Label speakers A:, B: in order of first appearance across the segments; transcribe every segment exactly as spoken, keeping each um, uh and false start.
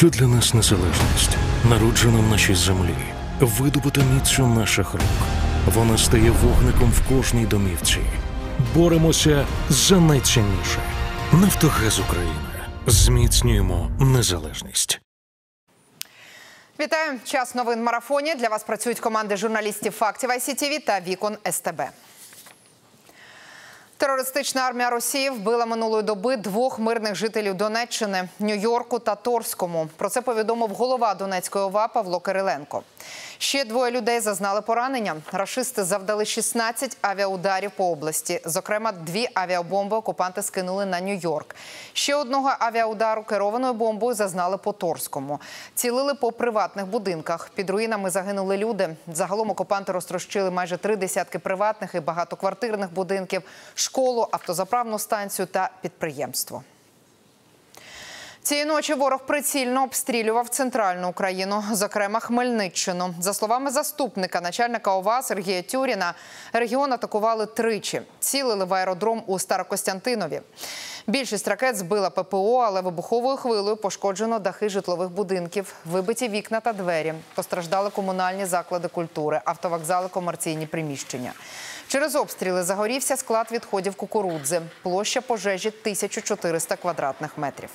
A: Що для нас незалежність? Народжена в нашій землі, видобута міцю наших рук. Вона стає вогником в кожній домівці. Боремося за найцінніше. Нафтогаз України. Зміцнюємо незалежність.
B: Вітаю! Час новин в марафоні. Для вас працюють команди журналістів «Фактів ай сі ті ві» та «Вікон ес те бе». Терористична армія Росії вбила минулої доби двох мирних жителів Донеччини – Нью-Йорку та Торському. Про це повідомив голова Донецької ОВА Павло Кириленко. Ще двоє людей зазнали поранення. Рашисти завдали шістнадцять авіаударів по області. Зокрема, дві авіабомби окупанти скинули на Нью-Йорк. Ще одного авіаудару керованою бомбою зазнали по Торському. Цілили по приватних будинках. Під руїнами загинули люди. Загалом окупанти розтрощили майже три десятки приватних і багатоквартирних будинків, школу, автозаправну станцію та підприємство. Цієї ночі ворог прицільно обстрілював центральну Україну, зокрема Хмельниччину. За словами заступника начальника ОВА Сергія Тюріна, регіон атакували тричі. Цілили в аеродром у Старокостянтинові. Більшість ракет збила пе пе о, але вибуховою хвилею пошкоджено дахи житлових будинків, вибиті вікна та двері. Постраждали комунальні заклади культури, автовокзали, комерційні приміщення. Через обстріли загорівся склад відходів кукурудзи. Площа пожежі – тисяча чотириста квадратних метрів.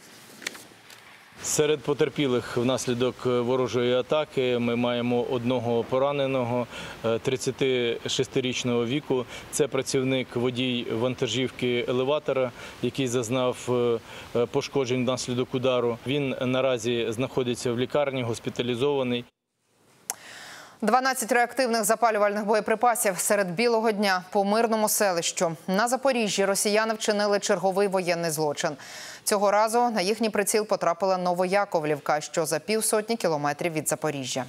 C: Серед потерпілих внаслідок ворожої атаки ми маємо одного пораненого тридцятишестирічного віку. Це працівник водій вантажівки елеватора, який зазнав пошкоджень внаслідок удару. Він наразі знаходиться в лікарні, госпіталізований.
B: дванадцять реактивних запалювальних боєприпасів серед білого дня по мирному селищу. На Запоріжжі росіяни вчинили черговий воєнний злочин. Цього разу на їхній приціл потрапила Новояковлівка, що за півсотні кілометрів від Запоріжжя.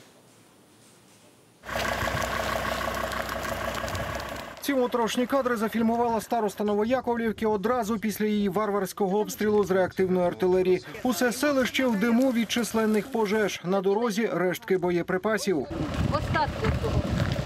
D: Ці моторошні кадри зафільмувала староста Новояковлівки одразу після її варварського обстрілу з реактивної артилерії. Усе селище в диму від численних пожеж. На дорозі рештки боєприпасів.
E: Остатки того.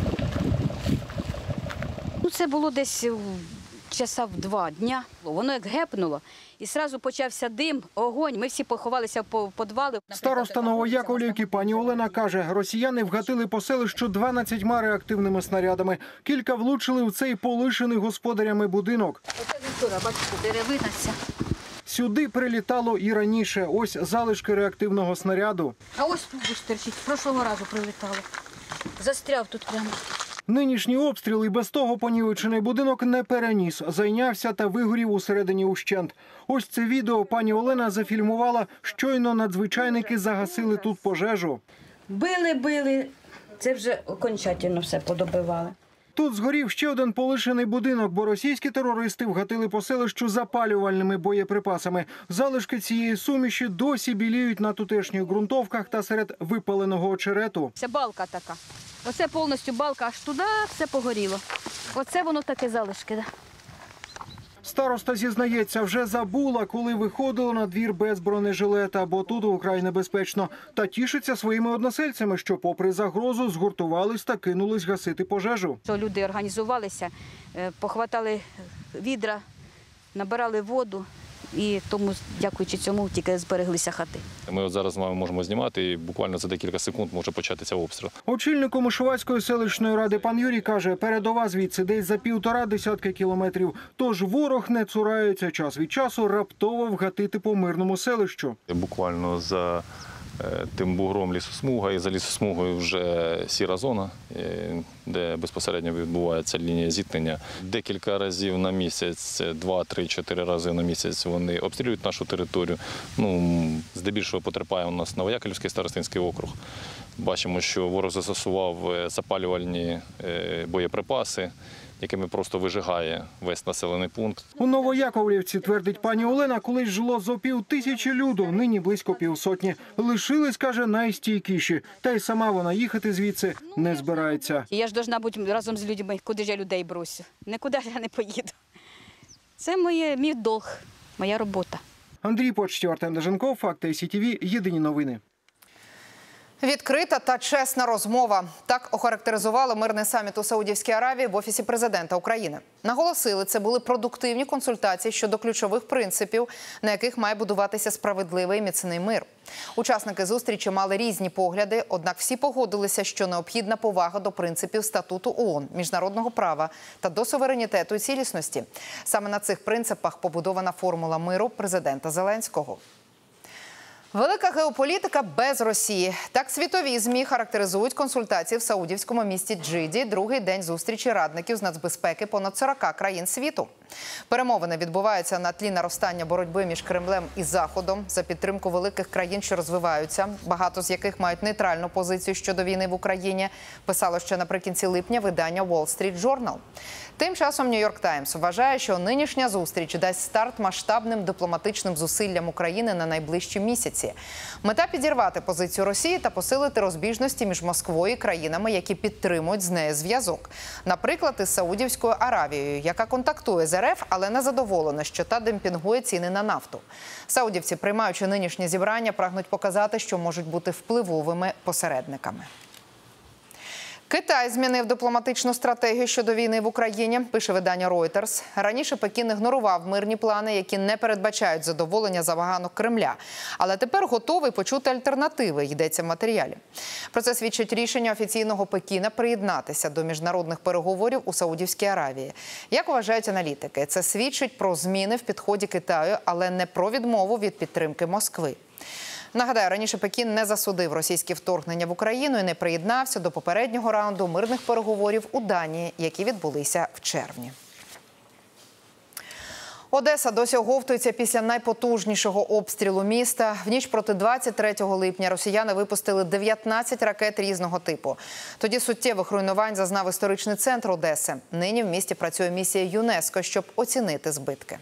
E: Ну, це було десь часа в два дня. Воно як гепнуло, і одразу почався дим, огонь. Ми всі поховалися по підвали.
D: Староста Новояковлівки пані Олена каже, росіяни вгатили по селищу дванадцятьма реактивними снарядами. Кілька влучили в цей полишений господарями будинок.
E: Оце вівтора, бачите, деревина ця.
D: Сюди прилітало і раніше. Ось залишки реактивного снаряду.
E: А ось тут терчить. Прошлого разу прилітало. Застряв тут прямо.
D: Нинішній обстріл і без того понівечений будинок не переніс. Зайнявся та вигорів усередині ущент. Ось це відео пані Олена зафільмувала. Щойно надзвичайники загасили тут пожежу.
E: Били, били. Це вже окончательно все подобивали.
D: Тут згорів ще один полишений будинок, бо російські терористи вгатили по селищу запалювальними боєприпасами. Залишки цієї суміші досі біліють на тутешніх ґрунтовках та серед випаленого очерету.
E: Це балка така. Оце повністю балка, аж туди все погоріло. Оце воно таке залишки. Да.
D: Староста зізнається, вже забула, коли виходила на двір без бронежилета, бо тут украй небезпечно. Та тішиться своїми односельцями, що попри загрозу згуртувались та кинулись гасити пожежу.
E: Люди організувалися, похватали відра, набирали воду. І тому, дякуючи цьому, тільки збереглися хати.
F: Ми от зараз з вами можемо знімати, і буквально за декілька секунд може початися обстріл.
D: Очільник Комишувацької селищної ради пан Юрій каже, передова звідси десь за півтора десятки кілометрів. Тож ворог не цурається час від часу раптово вгатити по мирному селищу.
F: Буквально за тим бугром лісосмуга і за лісосмугою вже сіра зона, де безпосередньо відбувається лінія зіткнення. Декілька разів на місяць, два, три, чотири рази на місяць вони обстрілюють нашу територію. Ну, здебільшого потерпає у нас Новояковлівський старостинський округ. Бачимо, що ворог застосував запалювальні боєприпаси, якими просто вижигає весь населений пункт.
D: У Новояковлівці, твердить пані Олена, колись жило зо пів тисячі люду, нині близько півсотні. Лишились, каже, найстійкіші. Та й сама вона їхати звідси не збирається.
E: Я ж повинна бути разом з людьми, куди ж я людей бросю. Нікуди ж я не поїду. Це моє, мій долг, моя робота.
D: Андрій Почтів, Артем Деженков, Факти ай сі ті ві, єдині новини.
B: Відкрита та чесна розмова. Так охарактеризували мирний саміт у Саудівській Аравії в Офісі президента України. Наголосили, це були продуктивні консультації щодо ключових принципів, на яких має будуватися справедливий і міцний мир. Учасники зустрічі мали різні погляди, однак всі погодилися, що необхідна повага до принципів статуту ООН, міжнародного права та до суверенітету і цілісності. Саме на цих принципах побудована формула миру президента Зеленського. Велика геополітика без Росії. Так світові ЗМІ характеризують консультації в саудівському місті Джиді, другий день зустрічі радників з нацбезпеки понад сорока країн світу. Перемовини відбуваються на тлі наростання боротьби між Кремлем і Заходом за підтримку великих країн, що розвиваються, багато з яких мають нейтральну позицію щодо війни в Україні, писало ще наприкінці липня видання Wall Street Journal. Тим часом Нью-Йорк Таймс вважає, що нинішня зустріч дасть старт масштабним дипломатичним зусиллям України на найближчі місяці. Мета – підірвати позицію Росії та посилити розбіжності між Москвою і країнами, які підтримують з нею зв'язок. Наприклад, із Саудівською Аравією, яка контактує з РФ, але не задоволена, що та демпінгує ціни на нафту. Саудівці, приймаючи нинішнє зібрання, прагнуть показати, що можуть бути впливовими посередниками. Китай змінив дипломатичну стратегію щодо війни в Україні, пише видання Reuters. Раніше Пекін ігнорував мирні плани, які не передбачають задоволення забаганок Кремля. Але тепер готовий почути альтернативи, йдеться в матеріалі. Про це свідчить рішення офіційного Пекіна приєднатися до міжнародних переговорів у Саудівській Аравії. Як вважають аналітики, це свідчить про зміни в підході Китаю, але не про відмову від підтримки Москви. Нагадаю, раніше Пекін не засудив російське вторгнення в Україну і не приєднався до попереднього раунду мирних переговорів у Данії, які відбулися в червні. Одеса досі оговтується після найпотужнішого обстрілу міста. В ніч проти двадцять третього липня росіяни випустили дев'ятнадцять ракет різного типу. Тоді суттєвих руйнувань зазнав історичний центр Одеси. Нині в місті працює місія ЮНЕСКО, щоб оцінити збитки.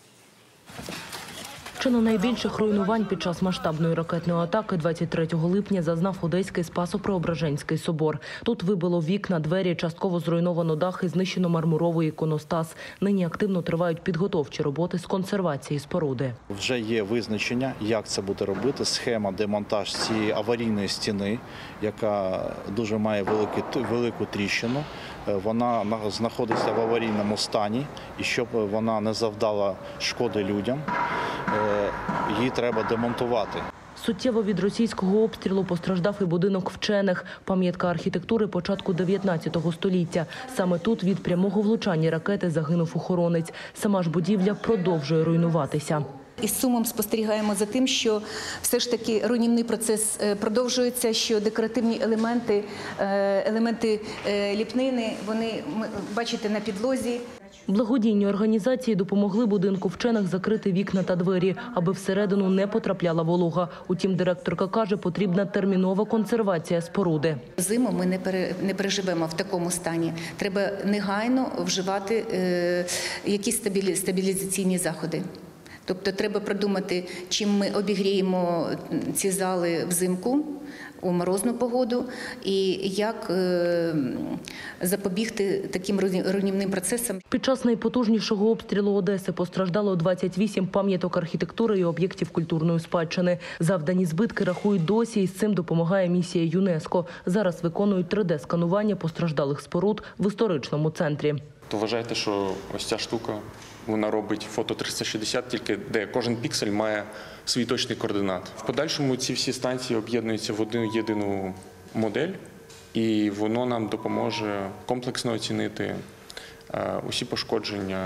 G: Чи не найбільших руйнувань під час масштабної ракетної атаки двадцять третього липня зазнав Одеський Спасо-Преображенський собор. Тут вибило вікна, двері, частково зруйновано дах і знищено мармуровий іконостас. Нині активно тривають підготовчі роботи з консервації споруди.
H: Вже є визначення, як це буде робити, схема демонтаж цієї аварійної стіни, яка дуже має велику, велику тріщину. Вона знаходиться в аварійному стані, і щоб вона не завдала шкоди людям, її треба демонтувати.
G: Суттєво від російського обстрілу постраждав і будинок вчених, пам'ятка архітектури початку дев'ятнадцятого століття. Саме тут від прямого влучання ракети загинув охоронець. Сама ж будівля продовжує руйнуватися.
I: Із сумом спостерігаємо за тим, що все ж таки руйнівний процес продовжується, що декоративні елементи, елементи ліпнини, вони, бачите, на підлозі.
G: Благодійні організації допомогли будинку вчених закрити вікна та двері, аби всередину не потрапляла волога. Утім, директорка каже, потрібна термінова консервація споруди.
I: Зиму ми не, пере, не переживемо в такому стані. Треба негайно вживати е, якісь стабілі, стабілізаційні заходи. Тобто треба продумати, чим ми обігріємо ці зали взимку, у морозну погоду, і як е, запобігти таким руйнівним процесам.
G: Під час найпотужнішого обстрілу Одеси постраждало двадцять вісім пам'яток архітектури і об'єктів культурної спадщини. Завдані збитки рахують досі, і з цим допомагає місія ЮНЕСКО. Зараз виконують три де сканування постраждалих споруд в історичному центрі.
J: То вважайте, що ось ця штука, вона робить фото триста шістдесят, тільки де кожен піксель має свій точний координат. В подальшому ці всі станції об'єднуються в одну єдину модель, і воно нам допоможе комплексно оцінити усі пошкодження,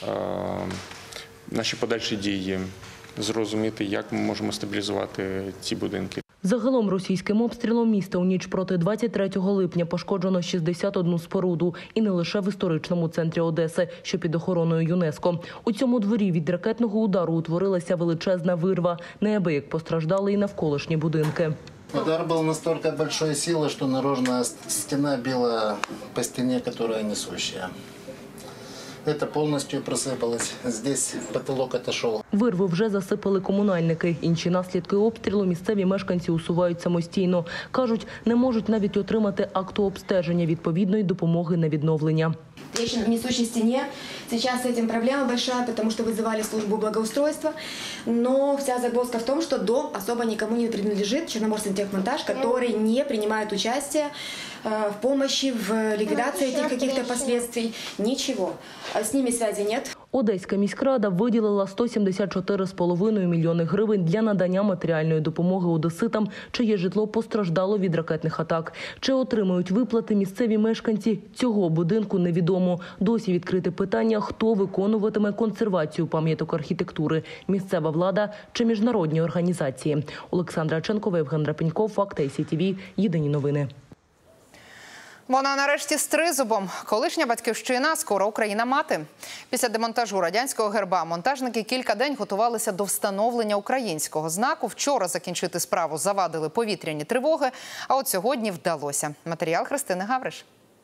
J: наші подальші дії, зрозуміти, як ми можемо стабілізувати ці будинки.
G: Загалом російським обстрілом міста у ніч проти двадцять третього липня пошкоджено шістдесят одну споруду. І не лише в історичному центрі Одеси, що під охороною ЮНЕСКО. У цьому дворі від ракетного удару утворилася величезна вирва. Неабияк постраждали і навколишні будинки.
K: Удар был настолько большой силы, что наружная стена била по стене, которая несущая. Это полностью просыпалось. Здесь потолок отошел.
G: Вирви вже засипали комунальники. Інші наслідки обстрілу місцеві мешканці усувають самостійно. Кажуть, не можуть навіть отримати акту обстеження відповідної допомоги на відновлення.
L: Трещина в несущей стене. Сейчас с этим проблема большая, потому что вызывали службу благоустройства. Но вся загвоздка в том, что дом особо никому не принадлежит. Черноморсантехмонтаж, который не принимает участие в помощи, в ликвидации этих каких-то последствий. Ничего. С ними связи нет.
G: Одеська міськрада виділила сто сімдесят чотири цілих п'ять десятих мільйони гривень для надання матеріальної допомоги одеситам, чиє житло постраждало від ракетних атак. Чи отримують виплати місцеві мешканці цього будинку, невідомо. Досі відкрите питання, хто виконуватиме консервацію пам'яток архітектури – місцева влада чи міжнародні організації. Олександра Ченкова, Євген Рапіньков, Факти ай сі ті ві, Єдині новини.
B: Вона нарешті з тризубом. Колишня батьківщина, скоро Україна-мати. Після демонтажу радянського герба монтажники кілька день готувалися до встановлення українського знаку. Вчора закінчити справу завадили повітряні тривоги, а от сьогодні вдалося. Матеріал Христини Гавриш.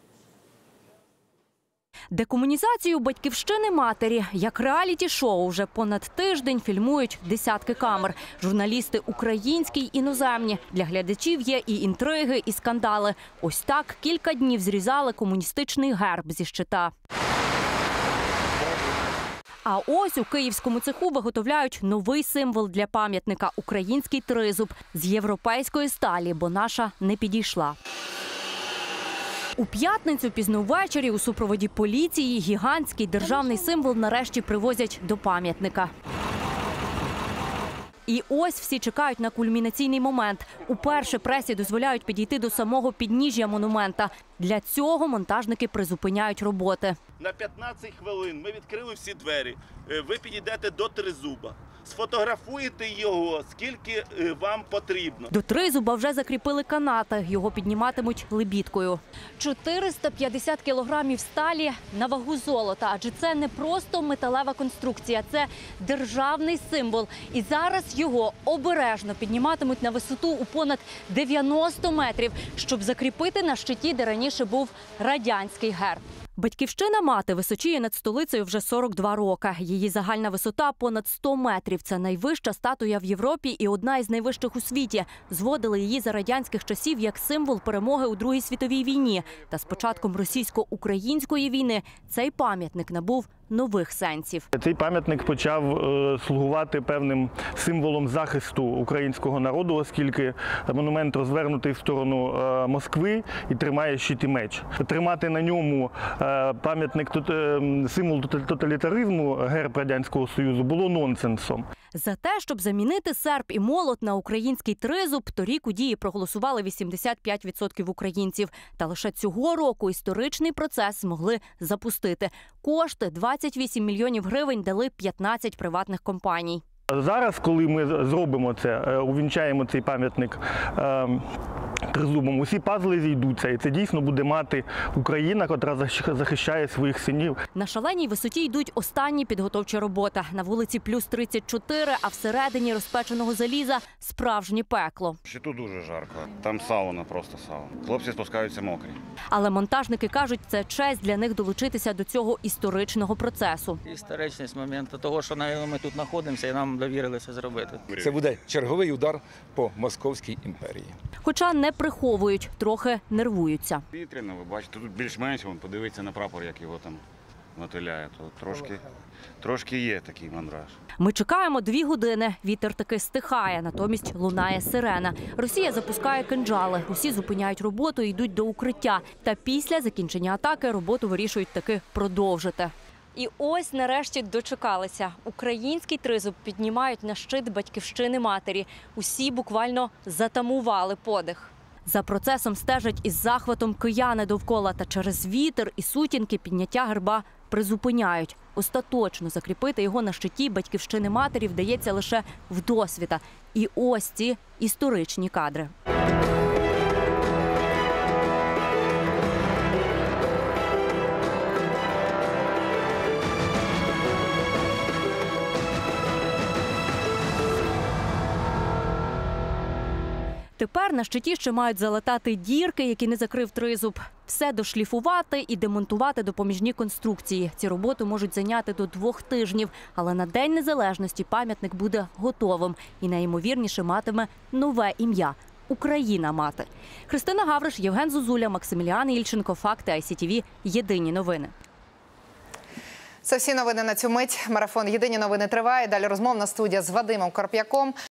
M: Декомунізацію батьківщини матері, як реаліті-шоу, вже понад тиждень фільмують десятки камер. Журналісти українські й іноземні. Для глядачів є і інтриги, і скандали. Ось так кілька днів зрізали комуністичний герб зі щита. А ось у київському цеху виготовляють новий символ для пам'ятника – український тризуб з європейської сталі, бо наша не підійшла. У п'ятницю пізно ввечері у супроводі поліції гігантський державний символ нарешті привозять до пам'ятника. І ось всі чекають на кульмінаційний момент. Уперше пресі дозволяють підійти до самого підніжжя монумента. Для цього монтажники призупиняють роботи.
N: На п'ятнадцять хвилин ми відкрили всі двері. Ви підійдете до тризуба. Сфотографуєте його, скільки вам потрібно.
M: До тризуба вже закріпили канати. Його підніматимуть лебідкою. чотириста п'ятдесят кілограмів сталі на вагу золота. Адже це не просто металева конструкція, це державний символ. І зараз його обережно підніматимуть на висоту у понад дев'яносто метрів, щоб закріпити на щиті, де раніше був радянський герб. Батьківщина мати височіє над столицею вже сорок два роки. Її загальна висота – понад сто метрів. Це найвища статуя в Європі і одна із найвищих у світі. Зводили її за радянських часів як символ перемоги у Другій світовій війні. Та з початком російсько-української війни цей пам'ятник набув нових сенсів.
O: Цей пам'ятник почав е, слугувати певним символом захисту українського народу, оскільки монумент розвернутий в сторону е, Москви і тримає щит і меч. Тримати на ньому е, пам'ятник, е, символ тоталітаризму, герб Радянського Союзу, було нонсенсом.
M: За те, щоб замінити серп і молот на український тризуб, торік у дії проголосували вісімдесят п'ять відсотків українців. Та лише цього року історичний процес змогли запустити. Кошти – двадцять вісім мільйонів гривень дали п'ятнадцять приватних компаній.
O: Зараз, коли ми зробимо це, увінчаємо цей пам'ятник е, тризубом, усі пазли зійдуться, і це дійсно буде мати Україна, котра захищає своїх синів.
M: На шаленій висоті йдуть останні підготовчі роботи. На вулиці плюс тридцять чотири, а всередині розпеченого заліза справжнє пекло.
P: Ще тут дуже жарко. Там сауна, просто сауна. Хлопці спускаються мокрі.
M: Але монтажники кажуть, це честь для них долучитися до цього історичного процесу.
Q: Історичність моменту того, що ми тут знаходимося і нам довірилися зробити.
R: Це буде черговий удар по Московській імперії.
M: Хоча не приховують, трохи нервуються.
P: Вітряно, ви бачите, тут більш-менш, подивіться на прапор, як його там мотиляє. То трошки, трошки є такий мандраж.
M: Ми чекаємо дві години. Вітер таки стихає, натомість лунає сирена. Росія запускає кинджали. Усі зупиняють роботу і йдуть до укриття. Та після закінчення атаки роботу вирішують таки продовжити. І ось нарешті дочекалися. Український тризуб піднімають на щит батьківщини матері. Усі буквально затамували подих. За процесом стежать із захватом кияни довкола. Та через вітер і сутінки підняття герба призупиняють. Остаточно закріпити його на щиті батьківщини матері вдається лише вдосвіта. І ось ці історичні кадри. Тепер на щиті ще мають залатати дірки, які не закрив тризуб. Все дошліфувати і демонтувати допоміжні конструкції. Ці роботи можуть зайняти до двох тижнів. Але на День Незалежності пам'ятник буде готовим. І найімовірніше матиме нове ім'я – Україна-мати. Христина Гавриш, Євген Зозуля, Максиміліан Ільченко. Факти ай сі ті ві. Єдині новини.
B: Це всі новини на цю мить. Марафон «Єдині новини» триває. Далі розмовна студія з Вадимом Карп'яком.